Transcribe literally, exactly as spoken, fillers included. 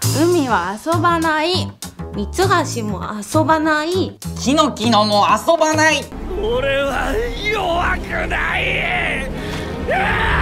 海は遊ばない。三橋も遊ばない。 キノキノも遊ばない。 俺は弱くない。